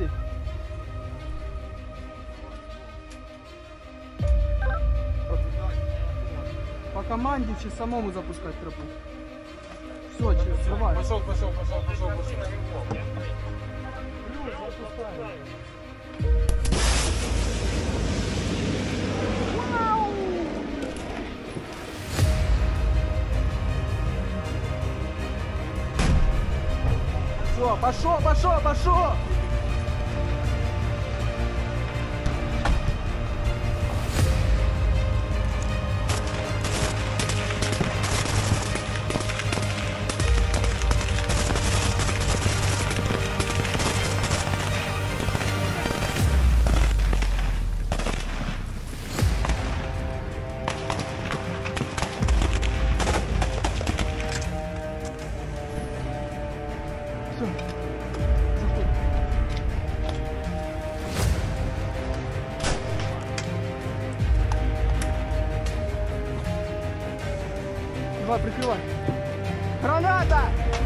пошли. По команде чи самому запускать тропу. Все, через давай. Пошел. Плюс запускаем. Все, пошел. Все. Заходи. Давай, прикрывай. Граната!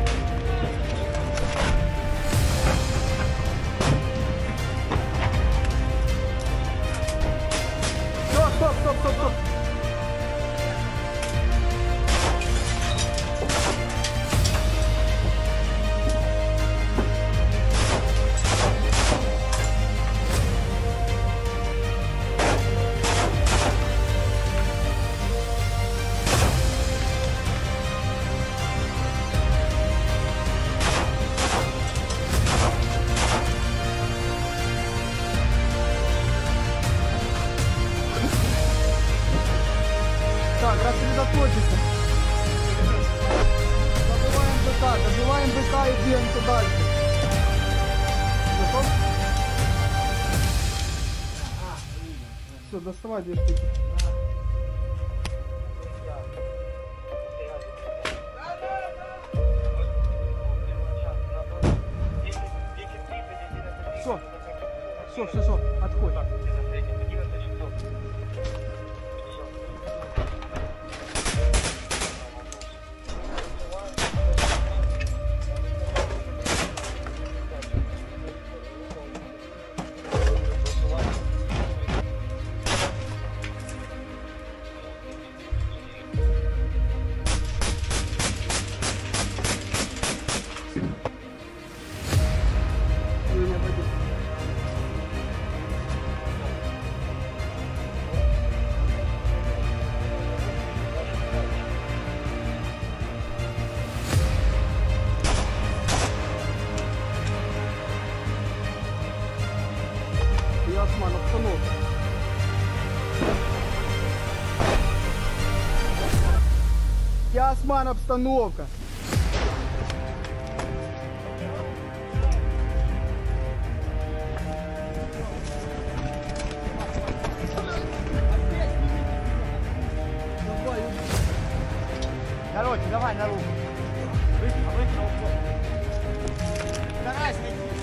Стоп. Так, рассредоточиться. Добиваем быка и двигаемся дальше. Готов? Все, доставай 2 штуки. Все, отходь. Осман, обстановка. Осман, обстановка. Короче, давай на руку. Быстро. Старайся найти.